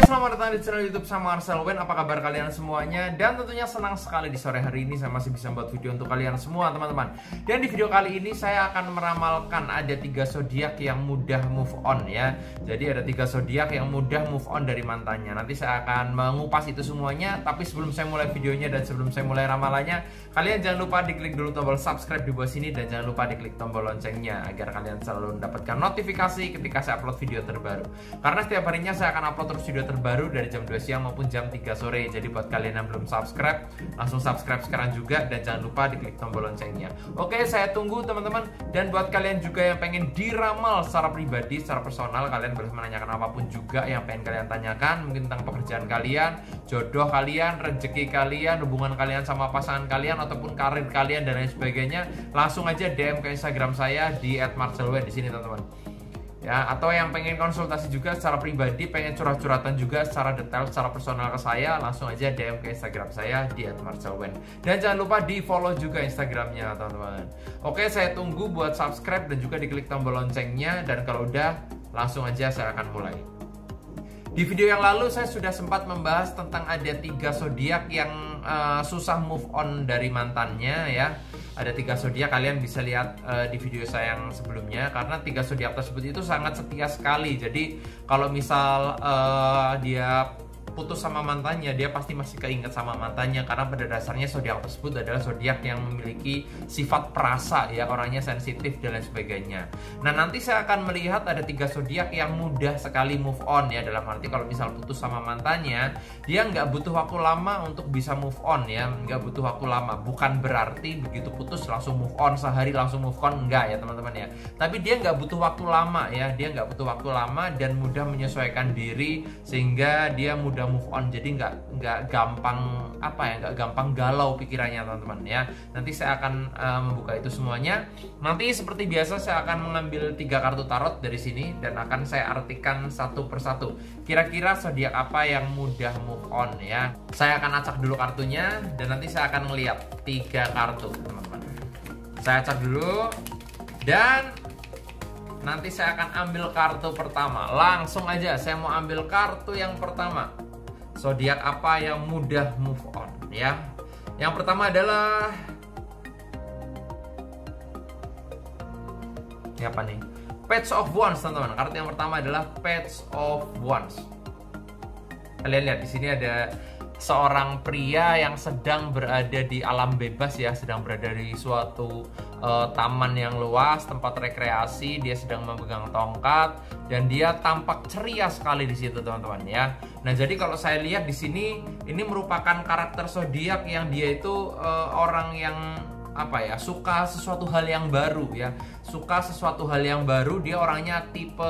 selamat datang di channel YouTube sama Marcel Wen. Apa kabar kalian semuanya? Dan tentunya senang sekali di sore hari ini saya masih bisa membuat video untuk kalian semua, teman-teman. Dan di video kali ini saya akan meramalkan ada 3 zodiak yang mudah move on ya. Jadi ada 3 zodiak yang mudah move on dari mantannya. Nanti saya akan mengupas itu semuanya. Tapi sebelum saya mulai videonya dan sebelum saya mulai ramalannya, kalian jangan lupa diklik dulu tombol subscribe di bawah sini dan jangan lupa diklik tombol loncengnya agar kalian selalu mendapatkan notifikasi ketika saya upload video terbaru. Karena setiap harinya saya akan upload terus video terbaru dari jam 2 siang maupun jam 3 sore. Jadi buat kalian yang belum subscribe, langsung subscribe sekarang juga dan jangan lupa diklik tombol loncengnya. Oke, saya tunggu teman-teman. Dan buat kalian juga yang pengen diramal secara pribadi, secara personal, kalian boleh menanyakan apapun juga yang pengen kalian tanyakan, mungkin tentang pekerjaan kalian, jodoh kalian, rezeki kalian, hubungan kalian sama pasangan kalian ataupun karir kalian dan lain sebagainya. Langsung aja DM ke Instagram saya di @marcelwen di sini, teman-teman. Ya, atau yang pengen konsultasi juga secara pribadi, pengen curhat-curhatan juga secara detail, secara personal ke saya, langsung aja DM ke Instagram saya di @marcelwen. Dan jangan lupa di follow juga Instagramnya, teman-teman. Oke, saya tunggu buat subscribe dan juga diklik tombol loncengnya. Dan kalau udah, langsung aja saya akan mulai. Di video yang lalu saya sudah sempat membahas tentang ada 3 zodiak yang susah move on dari mantannya ya. Ada 3 zodiak, kalian bisa lihat di video saya yang sebelumnya, karena 3 zodiak tersebut itu sangat setia sekali. Jadi kalau misal dia putus sama mantannya, dia pasti masih keinget sama mantannya, karena pada dasarnya zodiak tersebut adalah zodiak yang memiliki sifat perasa ya, orangnya sensitif dan lain sebagainya. Nah, nanti saya akan melihat ada 3 zodiak yang mudah sekali move on ya, dalam arti kalau misal putus sama mantannya, dia nggak butuh waktu lama untuk bisa move on ya, nggak butuh waktu lama. Bukan berarti begitu putus langsung move on, sehari langsung move on, enggak ya teman-teman ya. Tapi dia nggak butuh waktu lama ya, dia nggak butuh waktu lama dan mudah menyesuaikan diri sehingga dia mudah move on. Jadi nggak gampang nggak gampang galau pikirannya, teman-teman ya. Nanti saya akan membuka itu semuanya. Nanti seperti biasa saya akan mengambil 3 kartu tarot dari sini dan akan saya artikan satu persatu. Kira-kira zodiak apa yang mudah move on ya. Saya akan acak dulu kartunya dan nanti saya akan melihat 3 kartu, teman-teman. Saya acak dulu dan nanti saya akan ambil kartu pertama. Langsung aja saya mau ambil kartu yang pertama. Zodiak apa yang mudah move on ya? Yang pertama adalah ini apa nih? Page of Wands, teman-teman. Kartu yang pertama adalah Page of Wands. Kalian lihat di sini ada seorang pria yang sedang berada di alam bebas ya, sedang berada di suatu taman yang luas, tempat rekreasi. Dia sedang memegang tongkat dan dia tampak ceria sekali di situ, teman-teman ya. Nah, jadi kalau saya lihat di sini, ini merupakan karakter zodiak yang dia itu orang yang suka sesuatu hal yang baru ya, suka sesuatu hal yang baru. Dia orangnya tipe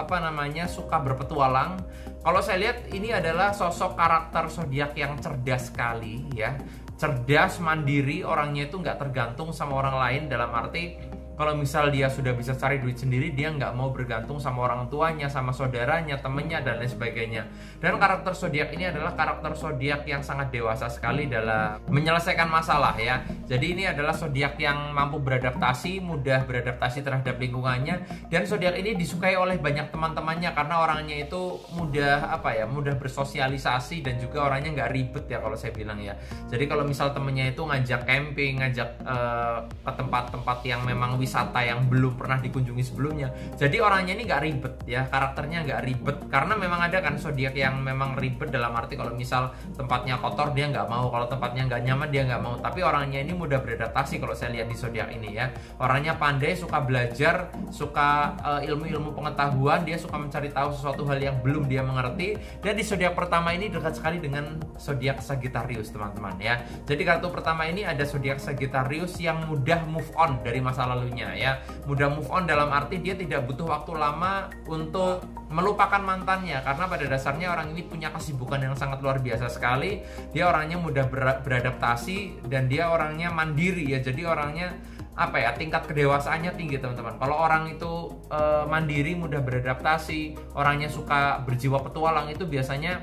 suka berpetualang. Kalau saya lihat ini adalah sosok karakter zodiak yang cerdas sekali ya, cerdas, mandiri, orangnya itu nggak tergantung sama orang lain. Dalam arti kalau misal dia sudah bisa cari duit sendiri, dia nggak mau bergantung sama orang tuanya, sama saudaranya, temennya, dan lain sebagainya. Dan karakter zodiak ini adalah karakter zodiak yang sangat dewasa sekali dalam menyelesaikan masalah ya. Jadi ini adalah zodiak yang mampu beradaptasi, mudah beradaptasi terhadap lingkungannya. Dan zodiak ini disukai oleh banyak teman-temannya karena orangnya itu mudah mudah bersosialisasi dan juga orangnya nggak ribet ya kalau saya bilang ya. Jadi kalau misal temennya itu ngajak camping, ngajak ke tempat-tempat yang memang wisata yang belum pernah dikunjungi sebelumnya, jadi orangnya ini nggak ribet ya, karakternya nggak ribet. Karena memang ada kan zodiak yang memang ribet, dalam arti kalau misal tempatnya kotor dia nggak mau, kalau tempatnya nggak nyaman dia nggak mau. Tapi orangnya ini mudah beradaptasi kalau saya lihat di zodiak ini ya. Orangnya pandai, suka belajar, suka ilmu-ilmu pengetahuan, dia suka mencari tahu sesuatu hal yang belum dia mengerti. Dan di zodiak pertama ini dekat sekali dengan zodiak Sagittarius, teman-teman ya. Jadi kartu pertama ini ada zodiak Sagittarius yang mudah move on dari masa lalunya ya. Mudah move on dalam arti dia tidak butuh waktu lama untuk melupakan mantannya, karena pada dasarnya orang ini punya kesibukan yang sangat luar biasa sekali. Dia orangnya mudah beradaptasi dan dia orangnya mandiri ya. Jadi orangnya tingkat kedewasaannya tinggi, teman-teman. Kalau orang itu mandiri, mudah beradaptasi, orangnya suka berjiwa petualang, itu biasanya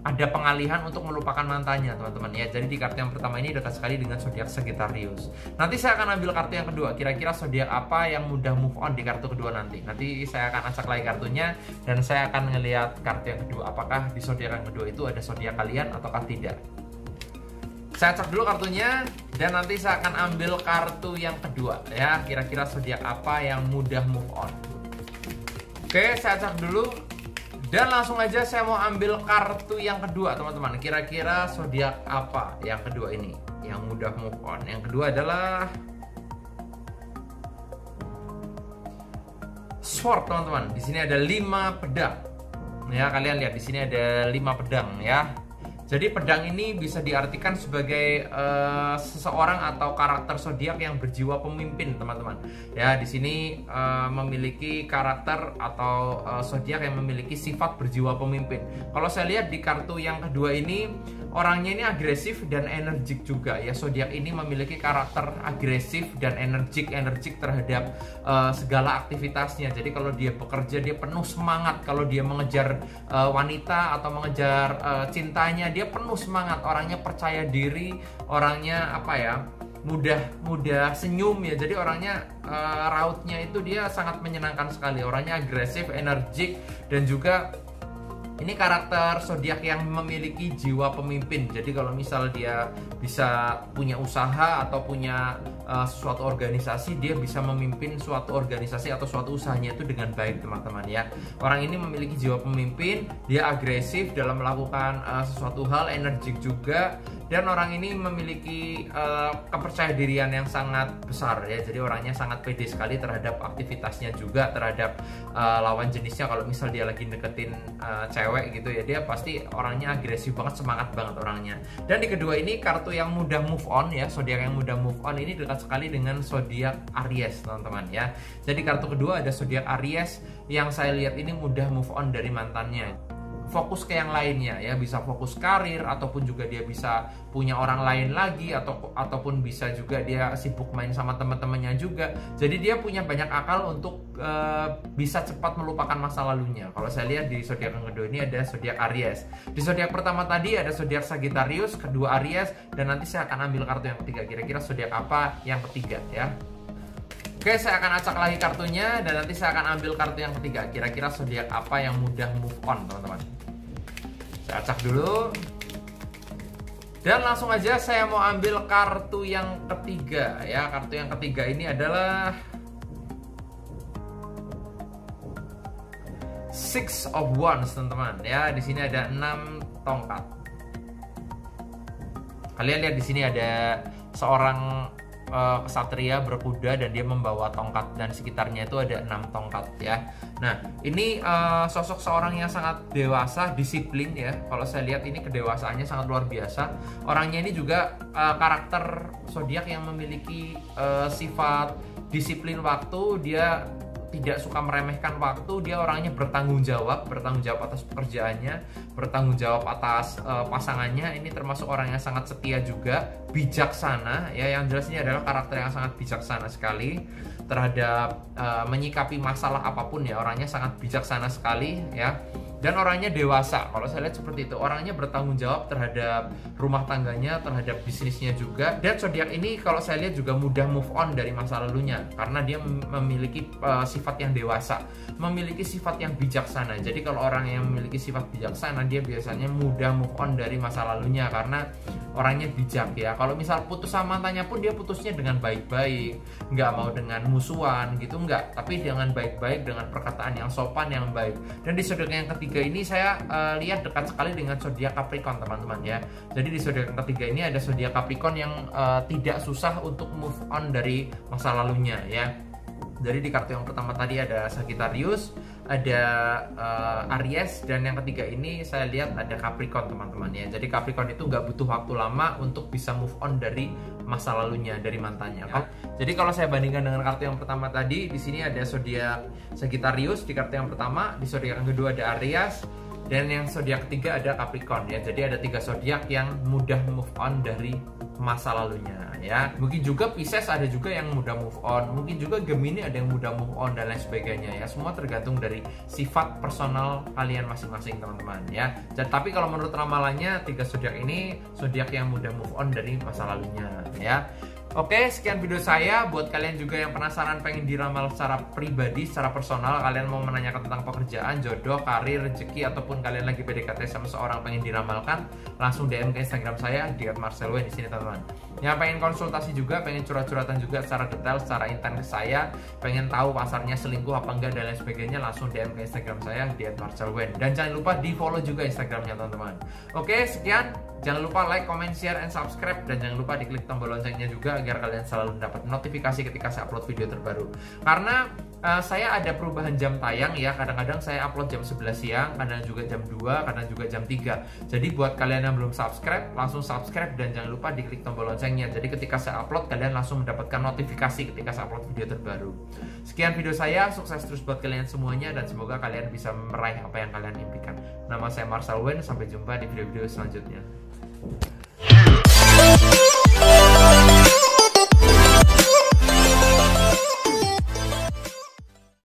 ada pengalihan untuk melupakan mantannya, teman-teman ya. Jadi di kartu yang pertama ini dekat sekali dengan zodiak Sagittarius. Nanti saya akan ambil kartu yang kedua. Kira-kira zodiak apa yang mudah move on di kartu kedua nanti. Nanti saya akan acak lagi kartunya dan saya akan ngelihat kartu yang kedua. Apakah di zodiak yang kedua itu ada zodiak kalian ataukah tidak? Saya cek dulu kartunya dan nanti saya akan ambil kartu yang kedua ya. Kira-kira zodiak apa yang mudah move on. Oke, saya cek dulu. Dan langsung aja saya mau ambil kartu yang kedua, teman-teman. Kira-kira zodiak apa yang kedua ini yang mudah move on? Yang kedua adalah Sword, teman-teman. Di sini ada 5 pedang. Ya, kalian lihat di sini ada 5 pedang ya. Jadi pedang ini bisa diartikan sebagai seseorang atau karakter zodiak yang berjiwa pemimpin, teman-teman. Ya, di sini memiliki karakter atau zodiak yang memiliki sifat berjiwa pemimpin. Kalau saya lihat di kartu yang kedua ini, orangnya ini agresif dan energik juga ya. Zodiak ini memiliki karakter agresif dan energik terhadap segala aktivitasnya. Jadi kalau dia bekerja dia penuh semangat, kalau dia mengejar wanita atau mengejar cintanya dia penuh semangat, orangnya percaya diri, orangnya apa ya, mudah senyum ya. Jadi orangnya rautnya itu dia sangat menyenangkan sekali, orangnya agresif, energik, dan juga ini karakter zodiak yang memiliki jiwa pemimpin. Jadi kalau misal dia bisa punya usaha atau punya suatu organisasi, dia bisa memimpin suatu organisasi atau suatu usahanya itu dengan baik, teman-teman ya. Orang ini memiliki jiwa pemimpin, dia agresif dalam melakukan sesuatu hal, energik juga, dan orang ini memiliki kepercayaan yang sangat besar ya. Jadi orangnya sangat pede sekali terhadap aktivitasnya juga, terhadap lawan jenisnya. Kalau misal dia lagi deketin cewek gitu ya, dia pasti orangnya agresif banget, semangat banget orangnya. Dan di kedua ini kartu yang mudah move on ya, zodiak yang mudah move on ini dekat sekali dengan zodiak Aries, teman-teman ya. Jadi kartu kedua ada zodiak Aries yang saya lihat ini mudah move on dari mantannya. Fokus ke yang lainnya ya, bisa fokus karir ataupun juga dia bisa punya orang lain lagi ataupun bisa juga dia sibuk main sama teman-temannya juga. Jadi dia punya banyak akal untuk bisa cepat melupakan masa lalunya. Kalau saya lihat di zodiak yang kedua ini ada zodiak Aries. Di zodiak pertama tadi ada zodiak Sagittarius, kedua Aries, dan nanti saya akan ambil kartu yang ketiga. Kira-kira zodiak apa yang ketiga ya? Oke, saya akan acak lagi kartunya dan nanti saya akan ambil kartu yang ketiga. Kira-kira zodiak apa yang mudah move on, teman-teman? Saya acak dulu. Dan langsung aja saya mau ambil kartu yang ketiga ya. Kartu yang ketiga ini adalah Six of Wands, teman-teman ya. Di sini ada 6 tongkat. Kalian lihat di sini ada seorang kesatria berkuda dan dia membawa tongkat, dan sekitarnya itu ada 6 tongkat ya. Nah, ini sosok seorang yang sangat dewasa, disiplin ya. Kalau saya lihat ini kedewasaannya sangat luar biasa. Orangnya ini juga karakter zodiak yang memiliki sifat disiplin waktu. Dia tidak suka meremehkan waktu, dia orangnya bertanggung jawab atas pekerjaannya, bertanggung jawab atas pasangannya. Ini termasuk orang yang sangat setia juga, bijaksana ya. Yang jelas ini adalah karakter yang sangat bijaksana sekali terhadap menyikapi masalah apapun ya. Orangnya sangat bijaksana sekali ya. Dan orangnya dewasa, kalau saya lihat seperti itu. Orangnya bertanggung jawab terhadap rumah tangganya, terhadap bisnisnya juga. Dan zodiak ini kalau saya lihat juga mudah move on dari masa lalunya, karena dia memiliki sifat yang dewasa, memiliki sifat yang bijaksana. Jadi kalau orang yang memiliki sifat bijaksana, dia biasanya mudah move on dari masa lalunya, karena orangnya bijak ya. Kalau misal putus sama mantannya pun dia putusnya dengan baik-baik, nggak mau dengan musuhan gitu, nggak, tapi dengan baik-baik, dengan perkataan yang sopan, yang baik. Dan di zodiak yang ketiga ini saya lihat dekat sekali dengan zodiak Capricorn, teman-teman ya. Jadi di zodiak yang ketiga ini ada zodiak Capricorn yang tidak susah untuk move on dari masa lalunya ya. Jadi di kartu yang pertama tadi ada Sagittarius, ada Aries, dan yang ketiga ini saya lihat ada Capricorn, teman-teman ya. Jadi Capricorn itu nggak butuh waktu lama untuk bisa move on dari masa lalunya, dari mantannya ya. Jadi kalau saya bandingkan dengan kartu yang pertama tadi, di sini ada zodiak Sagittarius di kartu yang pertama, di zodiak yang kedua ada Aries, dan yang zodiak ketiga ada Capricorn ya. Jadi ada 3 zodiak yang mudah move on dari masa lalunya ya. Mungkin juga Pisces ada juga yang mudah move on, mungkin juga Gemini ada yang mudah move on dan lain sebagainya ya. Semua tergantung dari sifat personal kalian masing-masing teman-teman ya. Tapi kalau menurut ramalannya 3 zodiak ini zodiak yang mudah move on dari masa lalunya ya. Oke, sekian video saya. Buat kalian juga yang penasaran pengen diramal secara pribadi, secara personal, kalian mau menanyakan tentang pekerjaan, jodoh, karir, rezeki, ataupun kalian lagi PDKT sama seorang pengen diramalkan, langsung DM ke Instagram saya di @marcelwen di sini teman-teman. Yang pengen konsultasi juga, pengen curhat-curhatan juga secara detail, secara intens ke saya, pengen tahu pasarnya selingkuh apa enggak dan lain sebagainya, langsung DM ke Instagram saya di @marcelwen. Dan jangan lupa di follow juga Instagramnya teman-teman. Oke, sekian. Jangan lupa like, comment, share, and subscribe. Dan jangan lupa diklik tombol loncengnya juga agar kalian selalu mendapat notifikasi ketika saya upload video terbaru. Karena saya ada perubahan jam tayang ya. Kadang-kadang saya upload jam 11 siang, kadang juga jam 2, kadang juga jam 3. Jadi buat kalian yang belum subscribe, langsung subscribe. Dan jangan lupa diklik tombol loncengnya. Jadi ketika saya upload, kalian langsung mendapatkan notifikasi ketika saya upload video terbaru. Sekian video saya, sukses terus buat kalian semuanya. Dan semoga kalian bisa meraih apa yang kalian impikan. Nama saya Marcelwen, sampai jumpa di video-video selanjutnya.